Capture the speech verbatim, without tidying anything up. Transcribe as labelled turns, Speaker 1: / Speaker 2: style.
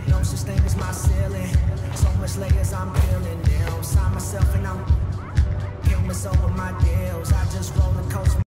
Speaker 1: No such thing as my ceiling. So much layers I'm peeling now. Sign myself and I'm gamers over my deals. I just roll the coast.